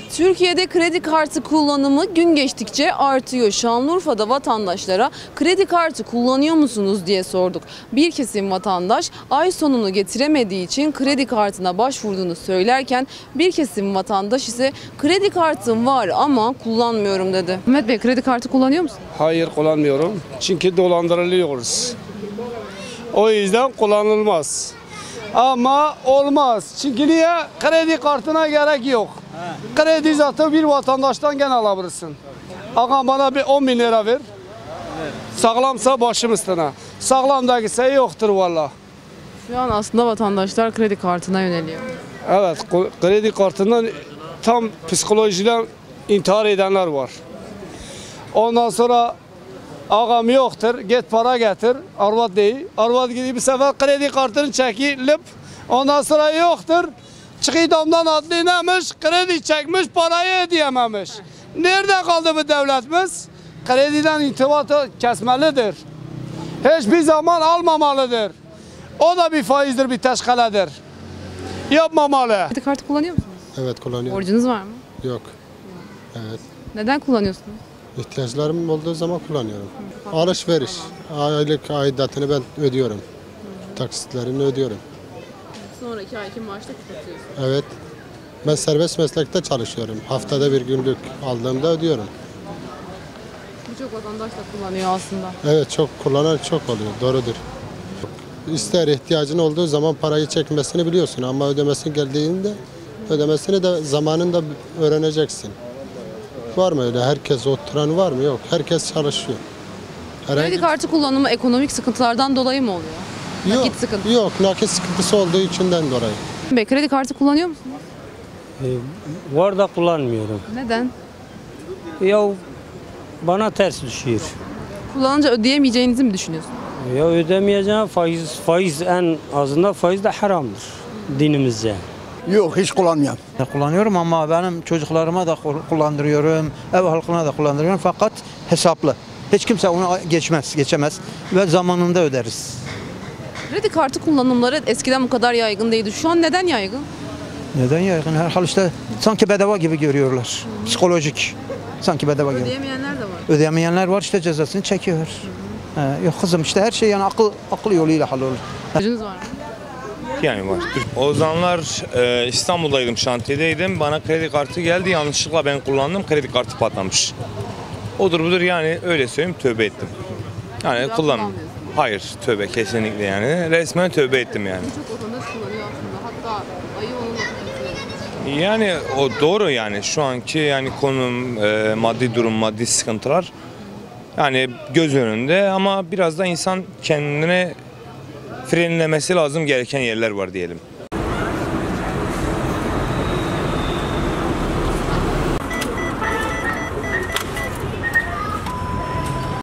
Türkiye'de kredi kartı kullanımı gün geçtikçe artıyor. Şanlıurfa'da vatandaşlara kredi kartı kullanıyor musunuz diye sorduk. Bir kesim vatandaş ay sonunu getiremediği için kredi kartına başvurduğunu söylerken bir kesim vatandaş ise kredi kartım var ama kullanmıyorum dedi. Mehmet Bey, kredi kartı kullanıyor musun? Hayır, kullanmıyorum. Çünkü dolandırılıyoruz. O yüzden kullanılmaz. Ama olmaz. Çünkü niye? Kredi kartına gerek yok. Kredi zaten bir vatandaştan gene alabilirsin. Ağam bana bir 10 bin lira ver. Sağlamsa başım üstüne. Sağlam ise yoktur valla. Şu an aslında vatandaşlar kredi kartına yöneliyor. Evet, kredi kartından tam psikolojiden intihar edenler var. Ondan sonra ağam yoktur, git para getir, arvat değil. Arvat gidiyor bir sefer kredi kartını çekilip, ondan sonra yoktur. Çıkıyor damdan atlayamamış, kredi çekmiş, parayı ödeyememiş. Nerede kaldı bu devletimiz? Krediden irtibatı kesmelidir. Hiçbir zaman almamalıdır. O da bir faizdir, bir teşkaledir. Yapmamalı. Kredi kartı kullanıyor musunuz? Evet, kullanıyorum. Borcunuz var mı? Yok. Evet. Neden kullanıyorsunuz? İhtiyaçlarım olduğu zaman kullanıyorum. Alışveriş. Aylık aidatını ben ödüyorum. Taksitlerini ödüyorum. Sonraki ayki maaşta kapatıyorsunuz. Evet. Ben serbest meslekte çalışıyorum. Haftada bir günlük aldığımda ödüyorum. Birçok vatandaş da kullanıyor aslında. Evet, çok kullanan çok oluyor. Doğrudur. İster ihtiyacın olduğu zaman parayı çekmesini biliyorsun ama ödemesi geldiğinde ödemesini de zamanında öğreneceksin. Var mı öyle? Herkes oturan var mı? Yok. Herkes çalışıyor. Kredi kartı kullanımı ekonomik sıkıntılardan dolayı mı oluyor? Nakit sıkıntı. Yok, nakit sıkıntısı olduğu içinden dolayı. Bey, kredi kartı kullanıyor musunuz? Var da kullanmıyorum. Neden? Ya bana ters düşüyor. Kullanınca ödeyemeyeceğinizi mi düşünüyorsunuz? Ya ödemeyeceğim faiz en azından faiz de haramdır dinimizce. Yok, hiç kullanmıyorum. Kullanıyorum ama benim çocuklarıma da kullandırıyorum, ev halkına da kullandırıyorum fakat hesaplı. Hiç kimse onu geçemez ve zamanında öderiz. Kredi kartı kullanımları eskiden bu kadar yaygın değildi. Şu an neden yaygın? Neden yaygın? Herhal işte sanki bedava gibi görüyorlar. Psikolojik. Sanki bedava gibi. Ödeyemeyenler de var. Ödeyemeyenler var işte cezasını çekiyor. Yok kızım işte her şey yani akıl yoluyla hallolur. Borcunuz var mı? Yani var. O zamanlar İstanbul'daydım, şantiyedeydim. Bana kredi kartı geldi. Yanlışlıkla ben kullandım. Kredi kartı patlamış. Odur budur yani öyle söyleyeyim, tövbe ettim. Yani kullanmıyorum. Hayır, tövbe kesinlikle yani. Resmen tövbe ettim yani. Birçok vatandaş kullanıyor aslında. Hatta ayı onunla. Yani o doğru yani şu anki yani konum, maddi durum, maddi sıkıntılar yani göz önünde ama biraz da insan kendine frenlemesi lazım gereken yerler var diyelim.